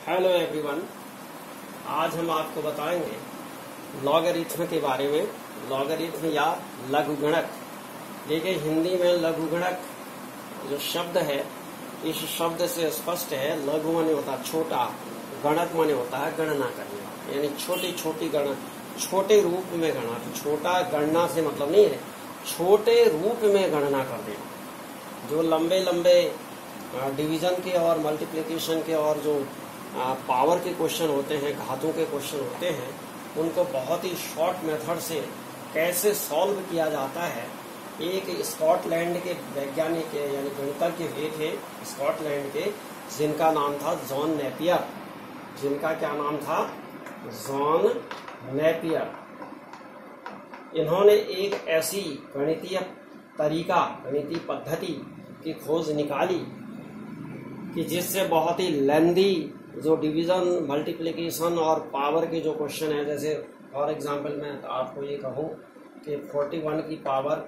Hello everyone, आज हम आपको बताएंगे लॉगरिथम के बारे में। लॉगरिथम या लघुगणक। देखिए, हिंदी में लघुगणक जो शब्द है, इस शब्द से स्पष्ट है। लघु माने होता है छोटा, गणक माने होता है गणना करना, यानी छोटी छोटी गणना, छोटे रूप में गणना। छोटा गणना से मतलब नहीं है, छोटे रूप में गणना कर देना। जो लंबे लंबे डिवीजन के और मल्टीप्लिकेशन के और जो पावर के क्वेश्चन होते हैं, घातों के क्वेश्चन होते हैं, उनको बहुत ही शॉर्ट मेथड से कैसे सॉल्व किया जाता है। एक स्कॉटलैंड के वैज्ञानिक यानी गणितज्ञ हुए थे स्कॉटलैंड के, जिनका नाम था जॉन नेपियर। जिनका क्या नाम था? John Napier. इन्होंने एक ऐसी गणितीय तरीका, गणितीय पद्धति की खोज निकाली कि जिससे बहुत ही लेंदी जो डिवीजन, मल्टीप्लिकेशन और पावर के जो क्वेश्चन है, जैसे फॉर एग्जांपल मैं आपको ये कहूँ कि 41 की पावर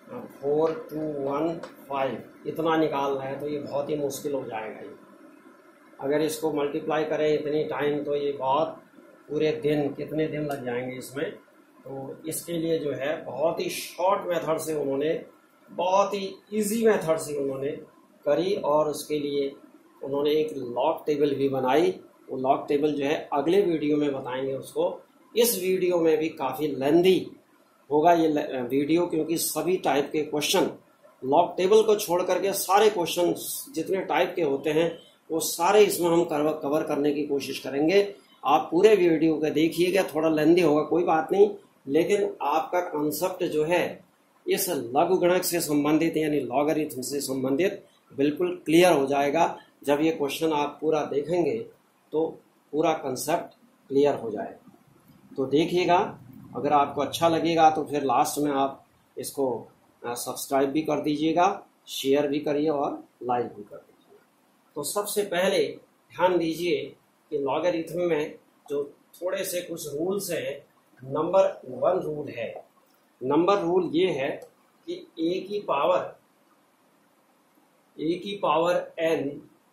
4215 इतना निकालना है, तो ये बहुत ही मुश्किल हो जाएगा। ये अगर इसको मल्टीप्लाई करें इतनी टाइम, तो ये बहुत पूरे दिन, कितने दिन लग जाएंगे इसमें। तो इसके लिए जो है बहुत ही शॉर्ट मेथड से उन्होंने, बहुत ही इजी मेथड से उन्होंने करी, और उसके लिए उन्होंने एक लॉग टेबल भी बनाई। वो लॉग टेबल जो है अगले वीडियो में बताएंगे उसको। इस वीडियो में भी काफ़ी लेंदी होगा ये वीडियो, क्योंकि सभी टाइप के क्वेश्चन, लॉग टेबल को छोड़ करके सारे क्वेश्चन जितने टाइप के होते हैं वो सारे इसमें हम कवर करने की कोशिश करेंगे। आप पूरे वीडियो को देखिएगा, थोड़ा लेंदी होगा, कोई बात नहीं, लेकिन आपका कॉन्सेप्ट जो है इस लघुगणक से संबंधित यानी लॉगरिथम से संबंधित बिल्कुल क्लियर हो जाएगा। जब ये क्वेश्चन आप पूरा देखेंगे तो पूरा कंसेप्ट क्लियर हो जाएगा। तो देखिएगा, अगर आपको अच्छा लगेगा तो फिर लास्ट में आप इसको सब्सक्राइब भी कर दीजिएगा, शेयर भी करिए और लाइक भी कर दीजिएगा। तो सबसे पहले ध्यान दीजिए कि लॉगरिथम में जो थोड़े से कुछ रूल्स हैं। नंबर 1 रूल है। नंबर रूल ये है कि a की power n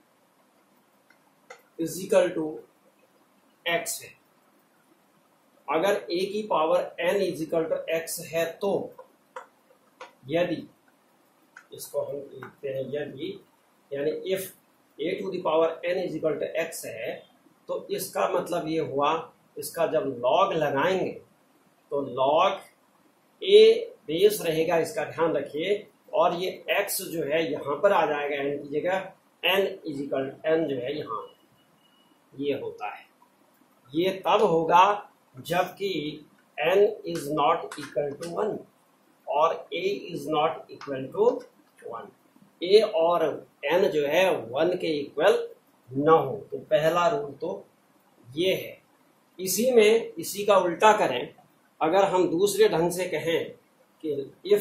is equal to x है। अगर a की power n is equal to x है तो यदि, इसको हम लिखते हैं यदि, यानी if a to the power n is equal to x है, तो इसका मतलब ये हुआ, इसका जब लॉग लगाएंगे तो लॉग a बेस रहेगा, इसका ध्यान रखिए, और ये x जो है यहाँ पर आ जाएगा n की जगह, n इजिकल n जो है यहाँ ये होता है। ये तब होगा जबकि n is not equal to 1 और a is not equal to 1। a और n जो है 1 के इक्वल न हो। तो पहला रूल तो ये है। इसी का उल्टा करें, अगर हम दूसरे ढंग से कहें कि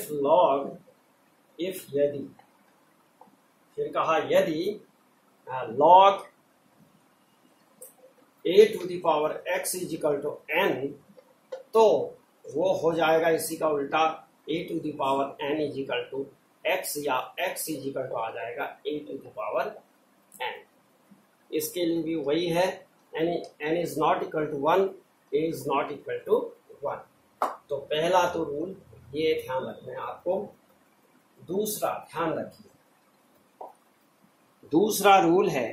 यदि, फिर कहा यदि log a to the power x is equal to n, तो वो हो जाएगा इसी का उल्टा, a to the power n is equal to x, या x इज इक्वल टू आ जाएगा a to the power n। इसके लिए भी वही है, यानी n is not equal to 1, a is not equal to 1। तो पहला तो रूल ये ध्यान रखना है आपको। दूसरा ध्यान रखिए, दूसरा रूल है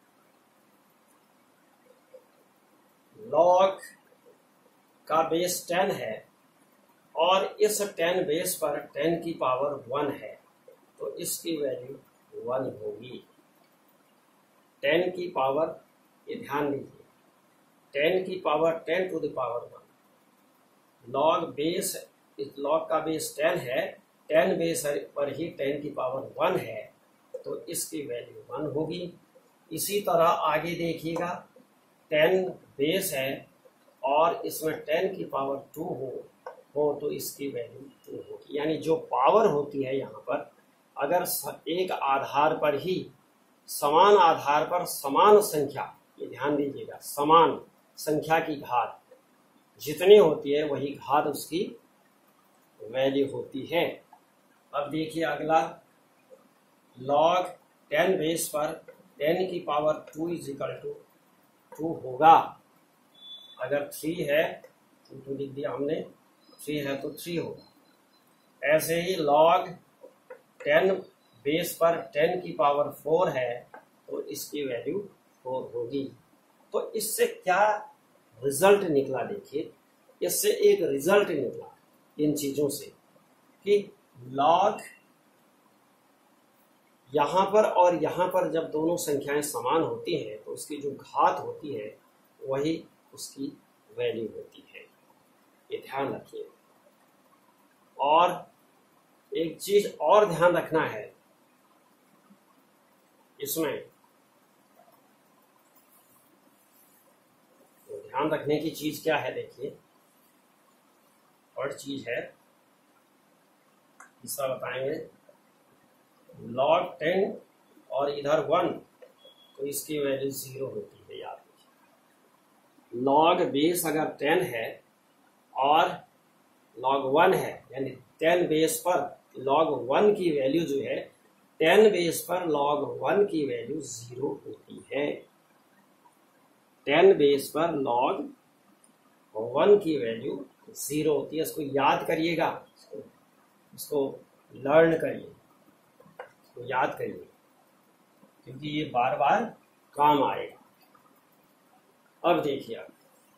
लॉग का बेस 10 है और इस 10 बेस पर 10 की पावर 1 है, तो इसकी वैल्यू 1 होगी। 10 की पावर, ये ध्यान दीजिए, 10 की power 10 to the power 1। Log का बेस 10 है, 10 बेस पर ही 10 की पावर 1 है, तो इसकी वैल्यू 1 होगी। इसी तरह आगे देखिएगा, 10 बेस है और इसमें 10 की पावर 2 हो तो इसकी वैल्यू 2 होगी। यानी जो पावर होती है यहाँ पर, अगर एक आधार पर ही, समान आधार पर समान संख्या, ये ध्यान दीजिएगा, समान संख्या की घात जितनी होती है वही घात उसकी वैल्यू होती है। अब देखिए अगला, लॉग 10 बेस पर 10 की पावर 2 इज इक्वल टू 2 होगा। अगर 3 है तो 2 लिख दिया हमने, 3 है तो 3 होगा। ऐसे ही log 10 बेस पर 10 की पावर 4 है तो इसकी वैल्यू 4 होगी। तो इससे क्या रिजल्ट निकला, देखिए इससे एक रिजल्ट निकला इन चीजों से कि log यहां पर और यहां पर जब दोनों संख्याएं समान होती हैं तो उसकी जो घात होती है वही उसकी वैल्यू होती है, ये ध्यान रखिए। और एक चीज और ध्यान रखना है इसमें, तो ध्यान रखने की चीज क्या है, देखिए और चीज है इसका बताएंगे। log 10 और इधर 1 तो इसकी वैल्यू 0 होती है, याद रखिए। log बेस अगर 10 है और log 1 है, यानी 10 बेस पर log 1 की वैल्यू जो है 10 बेस पर log 1 की वैल्यू 0 होती है। 10 बेस पर log 1 की वैल्यू 0 होती है। इसको याद करिएगा, इसको लर्न करिए, इसको याद करिए, क्योंकि ये बार बार काम आएगा। अब देखिए आप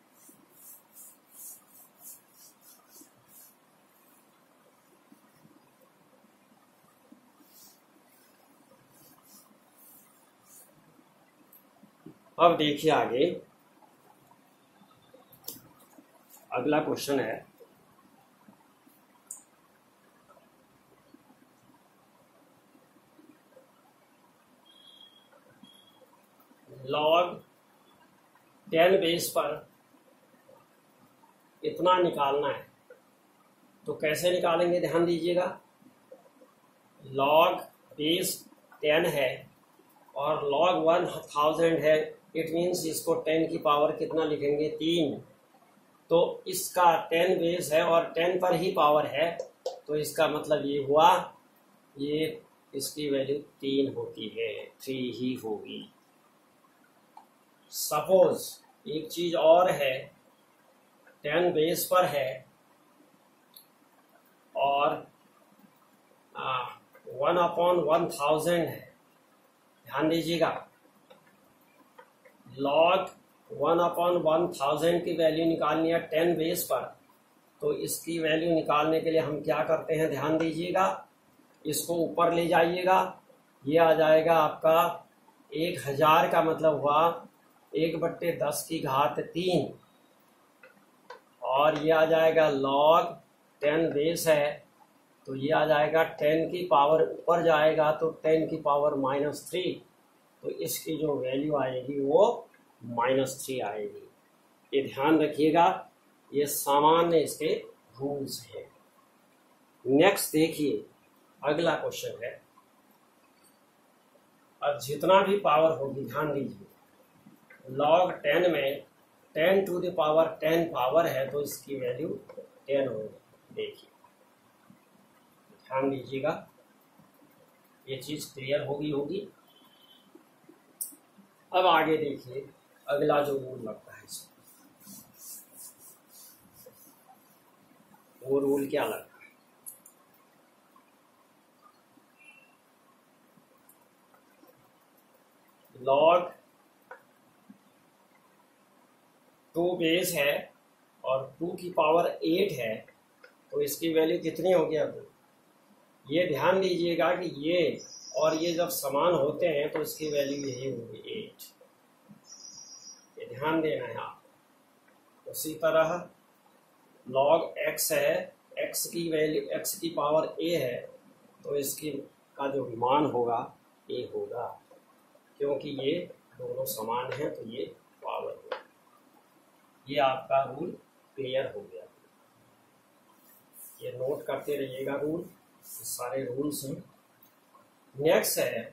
अब देखिए आगे अगला क्वेश्चन है log 10 बेस पर इतना निकालना है तो कैसे निकालेंगे, ध्यान दीजिएगा। log बेस 10 है और log 1000 है, इट मीन्स इसको 10 की पावर कितना लिखेंगे, 3। तो इसका 10 बेस है और 10 पर ही पावर है, तो इसका मतलब ये हुआ ये इसकी वैल्यू 3 होती है, 3 ही होगी। सपोज एक चीज और है, 10 बेस पर है और 1/1000 है। ध्यान दीजिएगा, log 1/1000 की वैल्यू निकालनी है 10 बेस पर, तो इसकी वैल्यू निकालने के लिए हम क्या करते हैं, ध्यान दीजिएगा। इसको ऊपर ले जाइएगा, ये आ जाएगा आपका 1000 का मतलब हुआ 1/10 की घात 3 और ये आ जाएगा log 10 बेस है तो ये आ जाएगा 10 की पावर ऊपर जाएगा तो 10 की पावर -3, तो इसकी जो वैल्यू आएगी वो -3 आएगी। ये ध्यान रखिएगा, ये सामान्य इसके रूल्स हैं। नेक्स्ट देखिए अगला क्वेश्चन है। अब जितना भी पावर होगी, ध्यान दीजिए, log 10 में 10 to the power 10 पावर है तो इसकी वैल्यू 10 होगी। देखिए ध्यान दीजिएगा, ये चीज क्लियर होगी। अब आगे देखिए अगला जो रूल लगता है इसमें, वो रूल क्या लगता है, log 2 बेस है और 2 की पावर 8 है तो इसकी वैल्यू कितनी होगी। अब ये ध्यान दीजिएगा कि ये और ये जब समान होते हैं तो इसकी वैल्यू यही होगी 8, ये ध्यान देना है आप। उसी तरह log x है, x की वैल्यू x की पावर a है तो इसकी का जो मान होगा a होगा, क्योंकि ये दोनों समान हैं तो ये पावर होगा। ये आपका रूल क्लियर हो गया, ये नोट करते रहिएगा रूल, सारे रूल्स हैं। नेक्स्ट है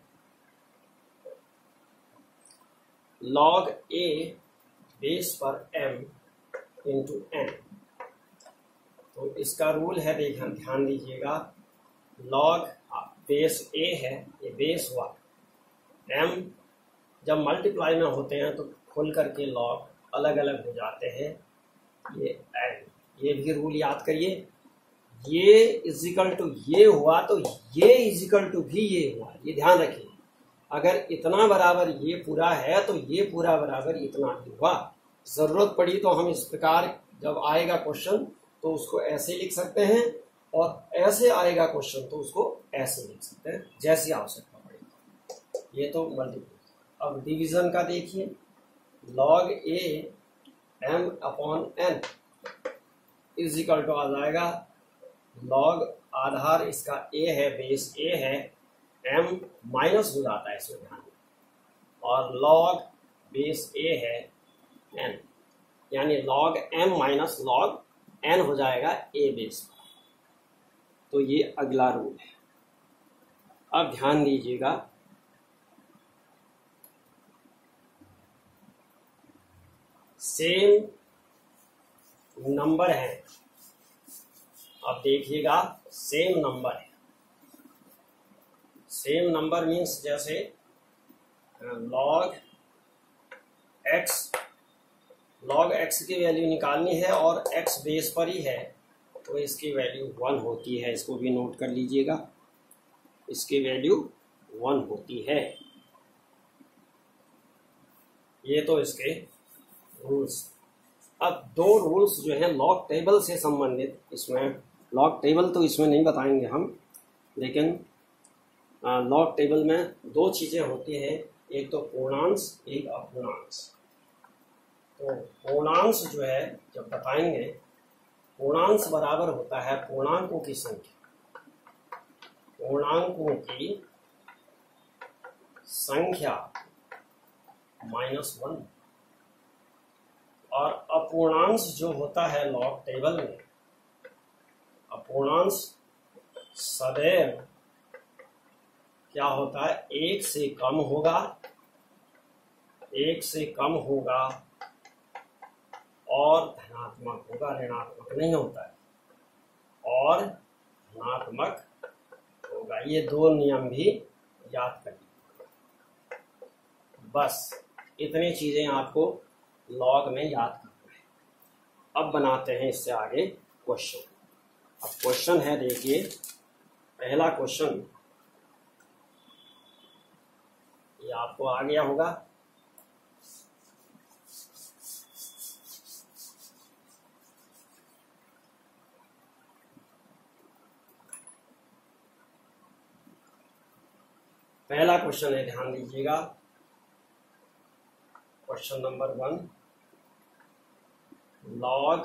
log a बेस पर m इंटू n, तो इसका रूल है, देखिए ध्यान दीजिएगा, log बेस a है, ये बेस हुआ, m जब मल्टीप्लाई में होते हैं तो खुल करके लॉग अलग अलग हो जाते हैं। ये भी रूल याद करिए, ये इजिकल टू ये हुआ तो ये इजिकल टू भी ये हुआ, ये ध्यान रखिए। अगर इतना बराबर ये पूरा है तो ये पूरा बराबर इतना ही हुआ। जरूरत पड़ी तो हम इस प्रकार जब आएगा क्वेश्चन तो उसको ऐसे लिख सकते हैं, और ऐसे आएगा क्वेश्चन तो उसको ऐसे लिख सकते हैं, जैसी आवश्यकता पड़ेगी। ये तो मल्टीप्लाई। अब डिवीजन का देखिए, log a m upon n is equal to आ जाएगा log आधार इसका a है, बेस a है, m माइनस हो जाता है इसमें ध्यान, और log बेस a है n, यानी log m minus log n हो जाएगा a बेस। तो ये अगला रूल है। अब ध्यान दीजिएगा, सेम नंबर है, अब देखिएगा सेम नंबर है। सेम नंबर मीन्स जैसे log x की वैल्यू निकालनी है और x बेस पर ही है, तो इसकी वैल्यू 1 होती है। इसको भी नोट कर लीजिएगा, इसकी वैल्यू 1 होती है। ये तो इसके रूल्स। अब दो रूल्स जो है लॉग टेबल से संबंधित, इसमें लॉग टेबल तो इसमें नहीं बताएंगे हम, लेकिन लॉग टेबल में दो चीजें होती है, एक तो पूर्णांश, एक अपूर्णांश। तो पूर्णांश जो है जब बताएंगे, पूर्णांश बराबर होता है पूर्णांकों की संख्या, पूर्णांकों की संख्या -1। और अपूर्णांश जो होता है लॉग टेबल में, अपूर्णांश सदैव क्या होता है, 1 से कम होगा, 1 से कम होगा और धनात्मक होगा, ऋणात्मक नहीं होता है, और धनात्मक होगा। ये दो नियम भी याद करिए। बस इतनी चीजें आपको लॉग में याद करना है। अब बनाते हैं इससे आगे क्वेश्चन। अब क्वेश्चन है, देखिए पहला क्वेश्चन ये आपको आ गया होगा। पहला क्वेश्चन है, ध्यान दीजिएगा, क्वेश्चन नंबर 1, log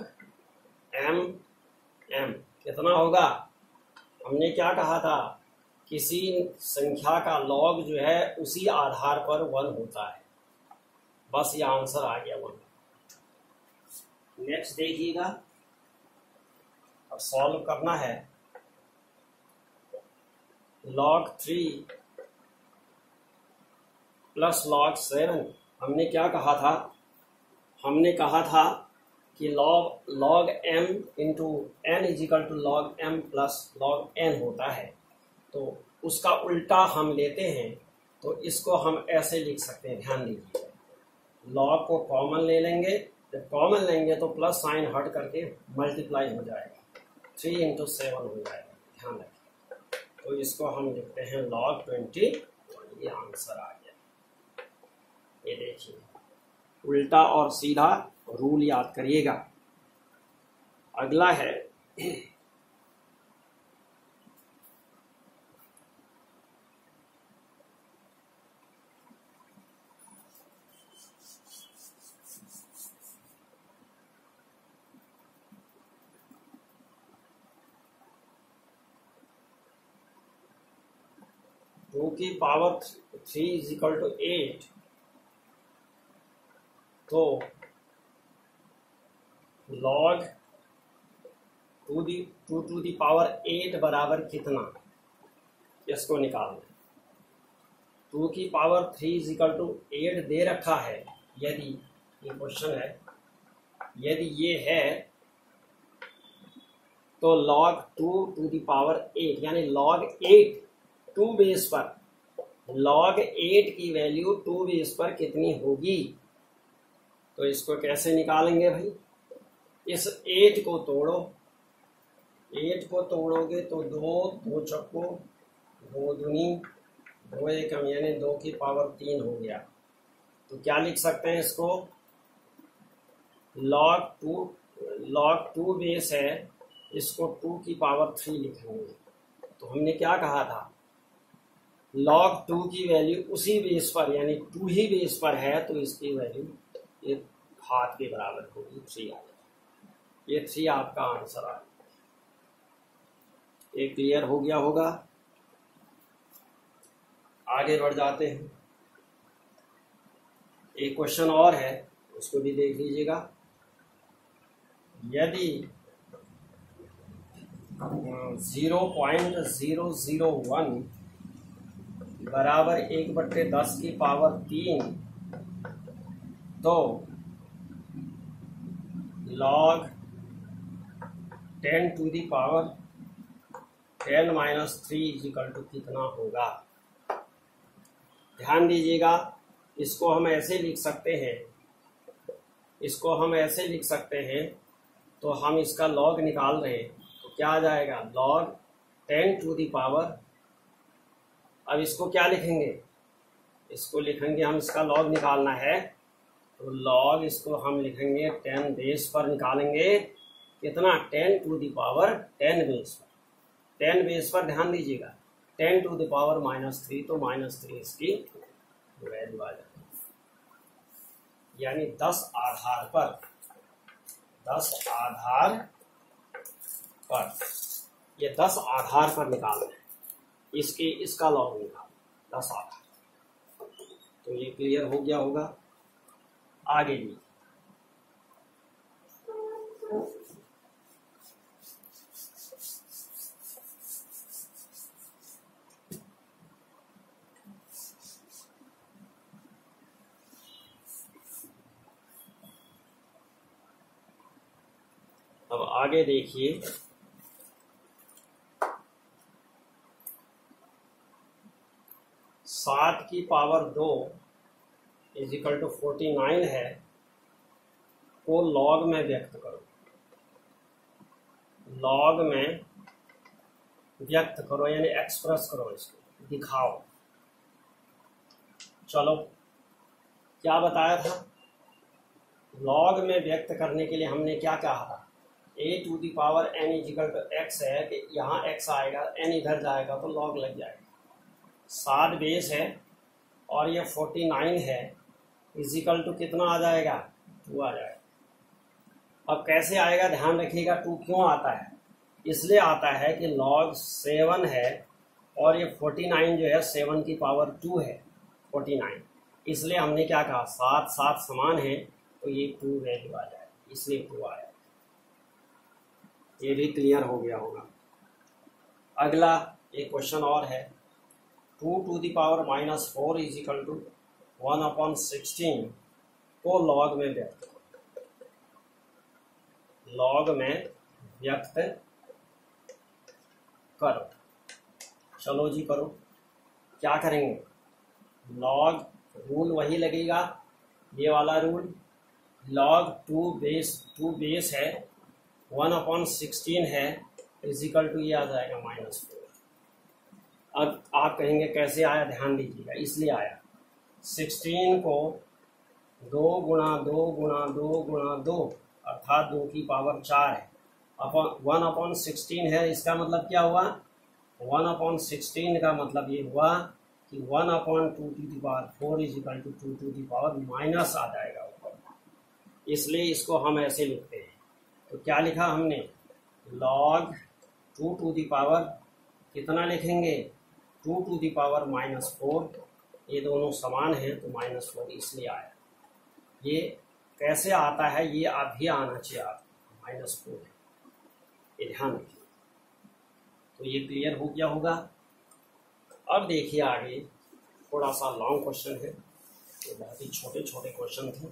m कितना होगा। हमने क्या कहा था, किसी संख्या का log जो है उसी आधार पर 1 होता है। बस ये आंसर आ गया 1। नेक्स्ट देखिएगा, अब सॉल्व करना है। log 3 प्लस log 7, हमने क्या कहा था, हमने कहा था कि log m into n is equal to log m plus log n होता है। तो उसका उल्टा हम लेते हैं, तो इसको हम ऐसे लिख सकते हैं, ध्यान दीजिए। log को कॉमन ले लेंगे, जब कॉमन लेंगे तो प्लस साइन हट करके मल्टीप्लाई हो जाएगा, 3 इंटू 7 हो जाएगा, ध्यान रखिए। तो इसको हम लिखते हैं log 20, ये आंसर आ गया। ये देखिए, उल्टा और सीधा रूल याद करिएगा। अगला है टू की पावर 3 इज इक्वल टू 8, तो log 2 टू दी पावर 8 बराबर कितना, इसको निकालना है। 2 की पावर 3 इज इक्वल टू 8 दे रखा है, यदि ये क्वेश्चन है, यदि ये है तो log 2 टू दी पावर 8 यानी log 8 2 बेस पर, log 8 की वैल्यू 2 बेस पर कितनी होगी, तो इसको कैसे निकालेंगे भाई? इस 8 को तोड़ो, 8 को तोड़ोगे तो 2 चक्को 2 दूनी 2 एकम यानी 2 की पावर 3 हो गया। तो क्या लिख सकते हैं इसको? log 2 बेस है, इसको 2 की पावर 3 लिखेंगे। तो हमने क्या कहा था? log 2 की वैल्यू उसी बेस पर यानी 2 ही बेस पर है तो इसकी वैल्यू ये हाथ के बराबर होगी, 3 आ जाएगा। ये 3 आपका आंसर आ गया। ये क्लियर हो गया होगा। आगे बढ़ जाते हैं। एक क्वेश्चन और है, उसको भी देख लीजिएगा। यदि 0.001 बराबर 1/10 की पावर 3 तो log 10 to the power 10 - 3 equal to कितना होगा? ध्यान दीजिएगा, इसको हम ऐसे लिख सकते हैं, इसको हम ऐसे लिख सकते हैं। तो हम इसका log निकाल रहे हैं तो क्या आ जाएगा? log 10 to the power, अब इसको क्या लिखेंगे? इसको लिखेंगे हम, इसका log निकालना है तो log इसको हम लिखेंगे 10 बेस पर निकालेंगे। कितना? 10 to the power 10 बेस पर, 10 बेस पर ध्यान दीजिएगा, 10 to the power -3 तो -3 इसकी वैल्यू आ जाएगी। यानी 10 आधार पर, 10 आधार पर, ये 10 आधार पर निकालना है, इसका लॉग निकालना 10 आधार। तो ये क्लियर हो गया होगा। आगे भी अब आगे देखिए, सात की पावर 2 इजिकल टू 49 है को लॉग में व्यक्त करो, लॉग में व्यक्त करो यानी एक्सप्रेस करो, इसको दिखाओ। चलो, क्या बताया था? लॉग में व्यक्त करने के लिए हमने क्या कहा था? a to the power n is equal to x है कि यहाँ x आएगा, n इधर जाएगा तो लॉग लग जाएगा। 7 बेस है और ये 49 है, इजिकल टू कितना आ जाएगा? 2 आ जाएगा। अब कैसे आएगा ध्यान रखिएगा। 2 क्यों आता है? इसलिए आता है कि log 7 है और ये 49 जो है 7 की पावर 2 है 49, इसलिए हमने क्या कहा? 7 7 समान है तो ये 2 वैल्यू आ जाएगा, इसलिए 2 आया। ये भी क्लियर हो गया होगा। अगला एक क्वेश्चन और है, 2 to the power -4 is equal to 1/16 को लॉग में व्यक्त करो, लॉग में व्यक्त करो। चलो जी करो। क्या करेंगे? लॉग रूल वही लगेगा, ये वाला रूल। log 2 बेस है, 1/16 है, इजिकल टू ये आ जाएगा -4। अब आप कहेंगे कैसे आया? ध्यान दीजिएगा, इसलिए आया 16 को 2 गुणा 2 गुणा 2 गुणा 2 अर्थात 2 की पावर 4 है, 1/16 है। इसका मतलब क्या हुआ? 1/16 का मतलब ये हुआ कि 1/2 to the power 4 is equal to 2 to the power minus आ जाएगा ऊपर, इसलिए इसको हम ऐसे लिखते हैं। तो क्या लिखा हमने? log 2 to the power कितना लिखेंगे? 2 to the power -4, ये दोनों समान हैं तो -4 इसलिए आया। ये कैसे आता है ये आप भी आना चाहिए, आप -4 है, ये ध्यान रखिए। तो ये क्लियर हो गया होगा। अब देखिए आगे थोड़ा सा लॉन्ग क्वेश्चन है, ये बहुत ही छोटे छोटे क्वेश्चन थे।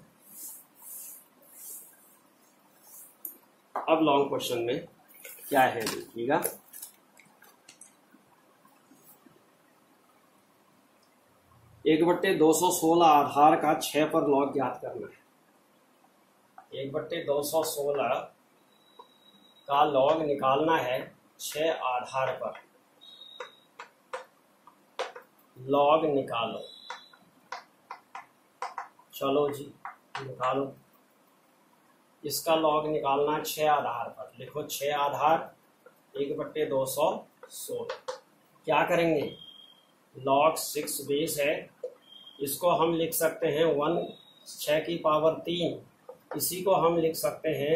अब लॉन्ग क्वेश्चन में क्या है देखिएगा। एक बट्टे 216 आधार का 6 पर लॉग ज्ञात करना है। 1/216 का लॉग निकालना है 6 आधार पर। लॉग निकालो, चलो जी निकालो। इसका लॉग निकालना है 6 आधार पर। लिखो 6 आधार 1/216। क्या करेंगे, लॉग 6 बेस है, इसको हम लिख सकते हैं 6 की पावर 3। इसी को हम लिख सकते हैं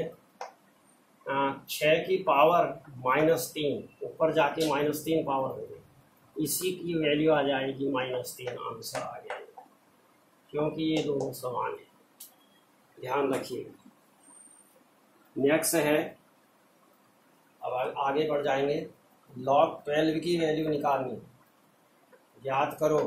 6 की पावर -3, ऊपर जाके -3 पावर हो गई, इसी की वैल्यू आ जाएगी -3। आंसर आ गया, क्योंकि ये दोनों समान है, ध्यान रखिएगा। नेक्स्ट है, अब आगे बढ़ जाएंगे। लॉग 12 की वैल्यू निकालनी, याद करो।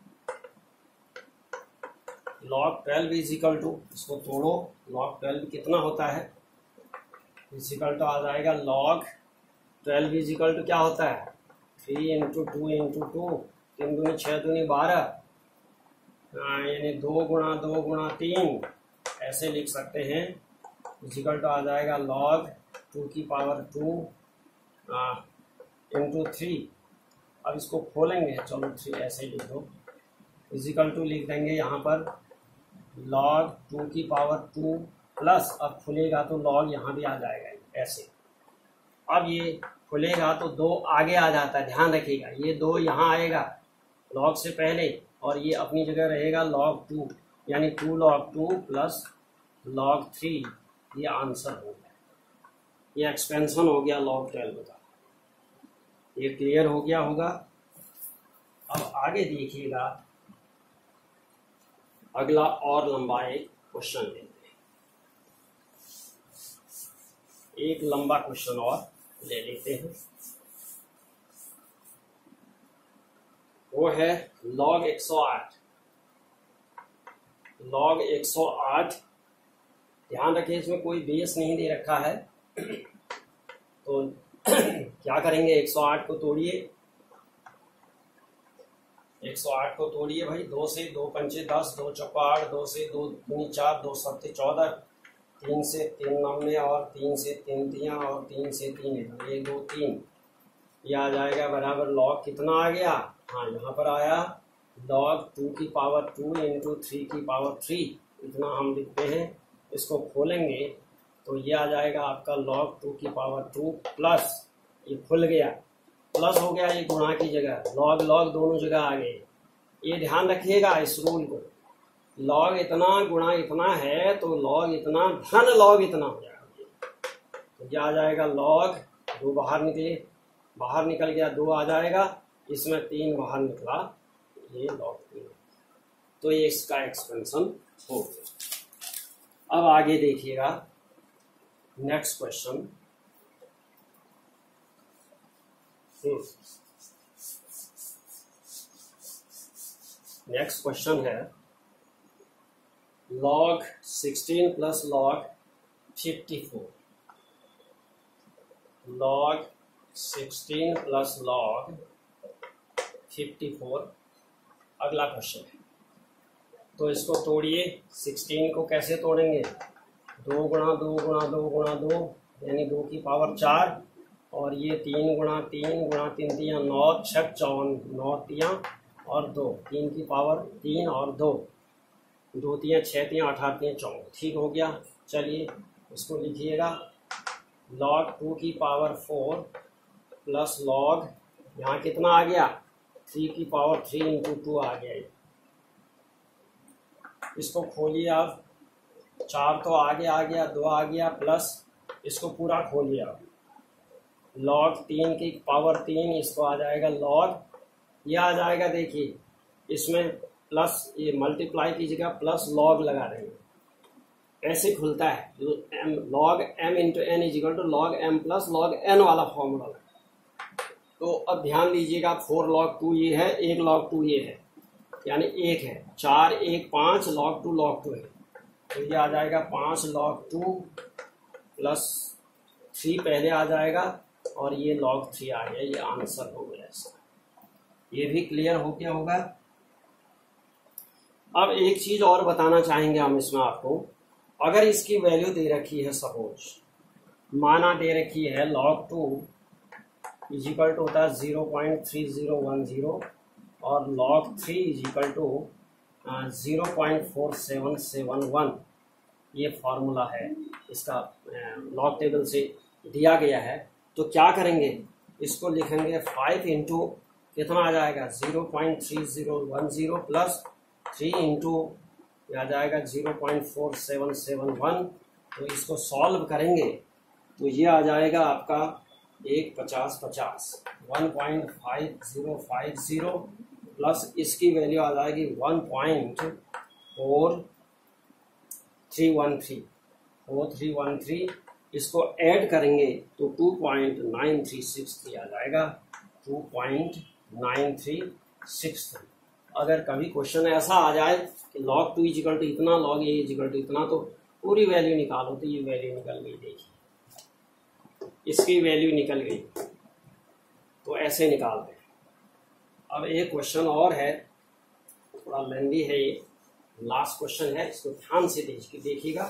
लॉग 12 इजिकल टू, इसको तोड़ो, लॉग 12 कितना होता है, इजिकल टू आ जाएगा लॉग 12 इजिकल टू क्या होता है 3 × 2 × 2, 3 दूनी 6 दूनी 12, यानी 2 × 2 × 3 ऐसे लिख सकते हैं। इजिकल टू आ जाएगा लॉग 2 की पावर 2 × 3। अब इसको खोलेंगे, चलो 3 ऐसे लिख दो। इजिकल टू लिख देंगे यहाँ पर लॉग 2 की पावर 2 प्लस, अब खुलेगा तो लॉग यहाँ भी आ जाएगा ऐसे। अब ये खुलेगा तो 2 आगे आ जाता है, ध्यान रखिएगा। ये 2 यहाँ आएगा लॉग से पहले, और ये अपनी जगह रहेगा log 2, यानी 2 log 2 प्लस log 3। ये आंसर हो गया, ये एक्सपेंशन हो गया log 12 का। ये क्लियर हो गया होगा। अब आगे देखिएगा, अगला और लंबा एक क्वेश्चन लेते हैं। एक लंबा क्वेश्चन और ले लेते हैं, वो है log 108। log 108, ध्यान रखिए इसमें कोई बेस नहीं दे रखा है, तो क्या करेंगे, 108 को तोड़िए। 108 को तोड़िए भाई, 2 से 2 पंचे 10, 2 चौका 8, 2 से 2 दूनी 4, 2 सत्ते 14, 3 से 3 9 और 3 से 3 तियाँ और 3 से 3 1 2 3। ये आ जाएगा बराबर लॉग कितना आ गया, हाँ यहाँ पर आया log 2 की पावर 2 × 3 की पावर 3, इतना हम लिखते हैं। इसको खोलेंगे तो ये आ जाएगा आपका log 2 की पावर 2 प्लस, ये खुल गया, प्लस हो गया, ये गुणा की जगह log log दोनों जगह आ गए। ये ध्यान रखिएगा इस रूल को, log इतना गुणा इतना है तो log इतना धन log इतना हो जाएगा। तो ये आ जाएगा log 2 बाहर निकले, बाहर निकल गया 2 आ जाएगा, इसमें 3 बाहर निकला, ये log 3। तो ये इसका एक्सपेंशन हो गया। अब आगे देखिएगा नेक्स्ट क्वेश्चन। नेक्स्ट क्वेश्चन है log 16 plus log 54। log 16 plus log 54 अगला क्वेश्चन है। तो इसको तोड़िए, 16 को कैसे तोड़ेंगे, 2 × 2 × 2 × 2 यानी 2 की पावर 4, और ये 3 × 3 × 3 तियाँ 9 6 54, 9 तियाँ और 2, 3 की पावर 3 और 2, 2 तियाँ 6 तियाँ 18 तियाँ 14। ठीक हो गया। चलिए इसको लिखिएगा log 2 की पावर 4 प्लस log, यहाँ कितना आ गया 3 की पावर 3 × 2 आ गया। इसको खोलिए आप, 4 तो आगे आ गया, 2 आ गया प्लस, इसको पूरा खोलिए आप, log 3 की पावर 3, इसको आ जाएगा log, ये आ जाएगा, देखिए इसमें प्लस, ये मल्टीप्लाई की जगह प्लस log लगा रहे हैं, ऐसे खुलता है log m × n = log m plus log n वाला फॉर्मूला। तो अब ध्यान दीजिएगा, 4 log 2 ये है, 1 log 2 ये है, यानी 1 है, 4 1 5 log 2 log 2 है। तो ये आ जाएगा 5 log 2 प्लस 3 पहले आ जाएगा, और ये log 3 आ गया। ये आंसर हो गया इसका। ये भी क्लियर हो गया होगा। अब एक चीज और बताना चाहेंगे हम इसमें आपको, अगर इसकी वैल्यू दे रखी है, सपोज माना दे रखी है log 2 इज इक्वल टू होता है 0.3010 और log 3 इज इक्वल टू 0.4771, ये फॉर्मूला है इसका, लॉग टेबल से दिया गया है। तो क्या करेंगे, इसको लिखेंगे 5 इंटू कितना आ जाएगा 0.3010 प्लस 3 इंटू आ जाएगा 0.4771। तो इसको सॉल्व करेंगे तो ये आ जाएगा आपका 150 1.5050 प्लस इसकी वैल्यू आ जाएगी 1.4313। इसको ऐड करेंगे तो 2.9363 आ जाएगा, 2.9363। अगर कभी क्वेश्चन ऐसा आ जाए कि log 2 इजिकल टू इतना, log a इजिकल टू इतना, तो पूरी वैल्यू निकालो, तो ये वैल्यू निकल गई, देखिए इसकी वैल्यू निकल गई। तो ऐसे निकालते हैं। अब एक क्वेश्चन और है, थोड़ा लेंदी है, ये लास्ट क्वेश्चन है, इसको ध्यान से देखिएगा,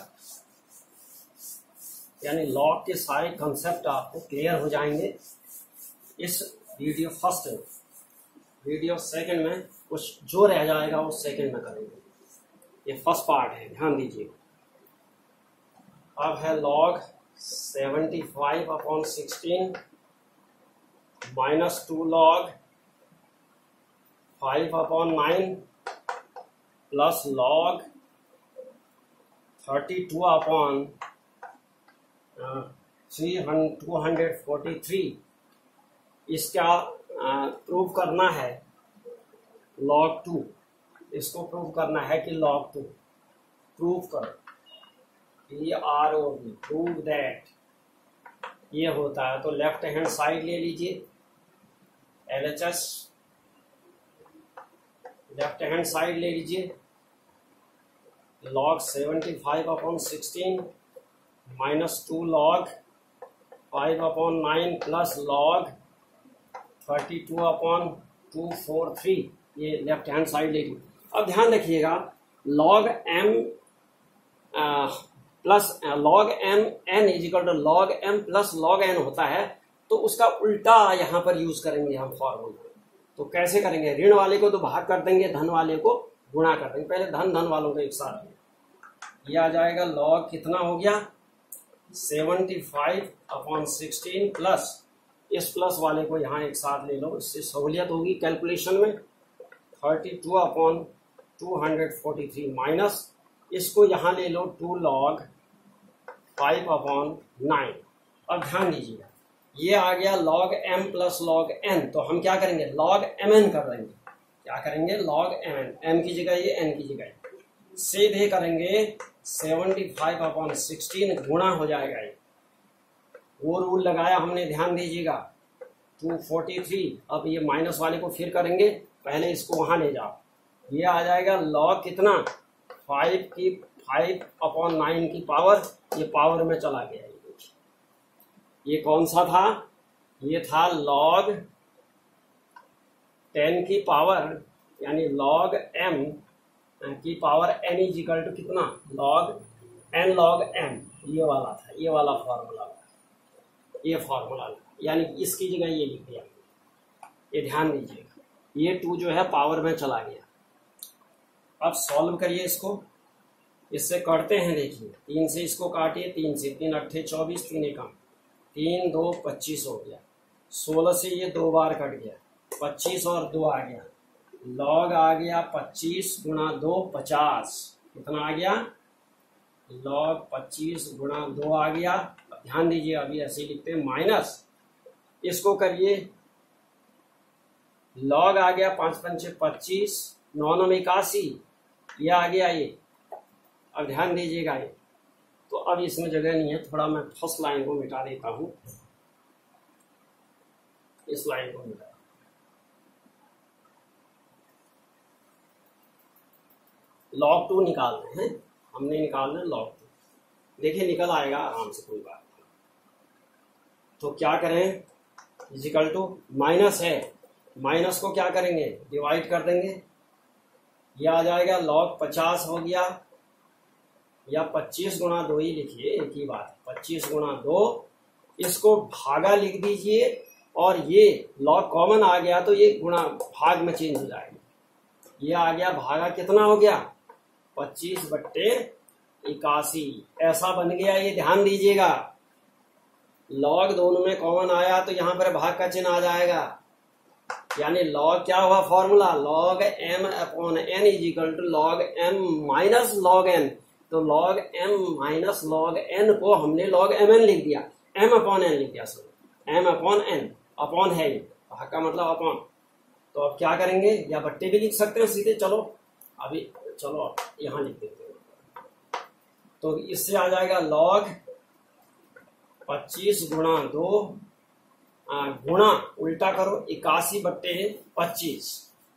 यानी लॉग के सारे कंसेप्ट आपको क्लियर हो जाएंगे इस वीडियो फर्स्ट में। वीडियो सेकंड में कुछ जो रह जाएगा वो सेकंड में करेंगे, ये फर्स्ट पार्ट है, ध्यान दीजिए। अब है log 75/16 minus 2 log 5/9 plus log 32/243। इसका प्रूव करना है log 2, इसको प्रूव करना है कि log 2 प्रूव करो, PROV, प्रूव दैट ये होता है। तो लेफ्ट हैंड साइड ले लीजिए, LHS लेफ्ट हैंड साइड ले लीजिए, log 75/16 minus 2 log 5/9 plus log 32/243, ये लेफ्ट हैंड साइड ले लीजिए। अब ध्यान रखिएगा, log m plus log m n is equal to log m plus log n होता है, तो उसका उल्टा यहाँ पर यूज करेंगे हम फॉर्मूला। तो कैसे करेंगे, ऋण वाले को तो भाग कर देंगे, धन वाले को गुणा कर देंगे। पहले धन वालों को एक साथ, ये आ जाएगा log कितना हो गया 75/16 प्लस इस प्लस वाले को यहाँ एक साथ ले लो, इससे सहूलियत होगी कैलकुलेशन में, 32/243 माइनस इसको यहाँ ले लो 2 log 5/9। अब ध्यान दीजिएगा, ये आ गया log m plus log n, तो हम क्या करेंगे log mn कर देंगे। क्या करेंगे log mn, m की जगह ये n की जगह सीधे करेंगे 75/16 गुणा हो जाएगा, ये वो रूल लगाया हमने, ध्यान दीजिएगा 243। अब ये माइनस वाले को फिर करेंगे, पहले इसको वहां ले जाओ, ये आ जाएगा log कितना 5/9 की पावर, ये पावर में चला गया। ये कौन सा था, ये था log 10 की पावर, यानी log m की पावर n इजिकल टू कितना log n log m, ये वाला था, ये वाला फॉर्मूला, ये फॉर्मूला, यानी इसकी जगह ये लिख दिया। ये ध्यान दीजिएगा, ये 2 जो है पावर में चला गया। अब सॉल्व करिए इसको, इससे करते हैं, देखिए 3 से इसको काटिए, 3 से 3 8 24, 3 1 3 2 25 हो गया, 16 से ये 2 बार कट गया, 25 और 2 आ गया, log आ गया 25 गुणा 2 50, कितना आ गया log 25 गुणा 2 आ गया। ध्यान दीजिए, अभी ऐसे लिखते हैं, माइनस इसको करिए, log आ गया 5 5 25, 9 9 81, ये आ गया ये। अब ध्यान दीजिएगा, ये तो अब इसमें जगह नहीं है, थोड़ा मैं फर्स्ट लाइन को मिटा देता हूं, इस लाइन को मिटा, log 2 निकालना है, हमने निकालना है log 2, देखिए निकल आएगा आराम से, कोई बात नहीं। तो क्या करें, इजिकल टू माइनस है, माइनस को क्या करेंगे डिवाइड कर देंगे, ये आ जाएगा log 50 हो गया, या 25 गुणा 2 ही लिखिए, एक ही बात है। 25 गुणा 2, इसको भागा लिख दीजिए और ये लॉग कॉमन आ गया तो ये गुणा भाग में चेंज हो जाएगा। ये आ गया भागा, कितना हो गया 25/81, ऐसा बन गया। ये ध्यान दीजिएगा, लॉग दोनों में कॉमन आया तो यहां पर भाग का चिन्ह आ जाएगा। यानी लॉग क्या हुआ formula, log m upon n is equal to log m minus log n। तो log m minus log n को हमने लॉग mn लिख दिया, m अपॉन n लिख दिया, sorry m upon n, upon है ये, भाग का मतलब अपॉन। तो अब क्या करेंगे, या बट्टे भी लिख सकते हैं सीधे, चलो अभी चलो यहां लिख देते हैं। तो इससे आ जाएगा लॉग 25 गुणा 2 गुणा उल्टा करो 81/25,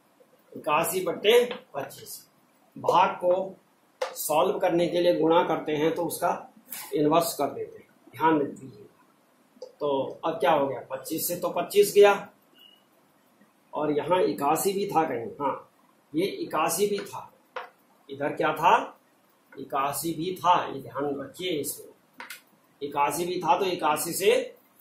81/25। भाग को सॉल्व करने के लिए गुणा करते हैं तो उसका इनवर्स कर देते हैं, ध्यान दीजिए। तो अब क्या हो गया, 25 से तो 25 गया और यहाँ 81 भी था कहीं, हाँ ये 81 भी था, इधर क्या था 81 भी था, ये ध्यान रखिए इसको। 81 भी था तो 81 से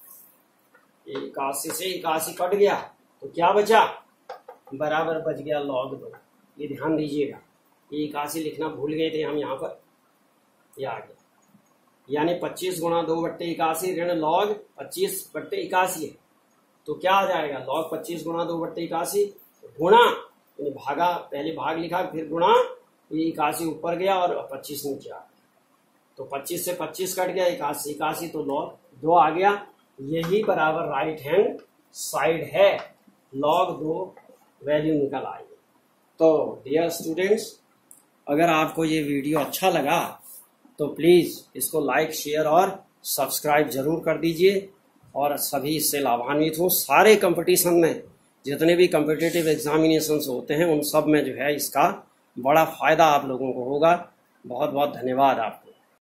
81 कट गया तो क्या बचा, बराबर बच गया log 2। ये ध्यान दीजिएगा, ये 81 लिखना भूल गए थे हम यहाँ पर, ये आ गया। यानी 25 गुणा 2/81 ऋण log 25/81 है। तो क्या आ जाएगा, log 25 गुणा 2/81 गुणा, यानी भागा, पहले भाग लिखा फिर गुणा, ये 81 ऊपर गया और 25 नीचे आ गया। तो 25 से 25 कट गया, 81 तो log 2 आ गया। यही बराबर राइट हैंड साइड है, log 2 वैल्यू निकल आई। तो डियर स्टूडेंट्स, अगर आपको ये वीडियो अच्छा लगा तो प्लीज़ इसको लाइक, शेयर और सब्सक्राइब जरूर कर दीजिए और सभी इससे लाभान्वित हो। सारे कंपटीशन में जितने भी कम्पिटिटिव एग्जामिनेशंस होते हैं उन सब में जो है इसका बड़ा फायदा आप लोगों को होगा। बहुत बहुत धन्यवाद आपको।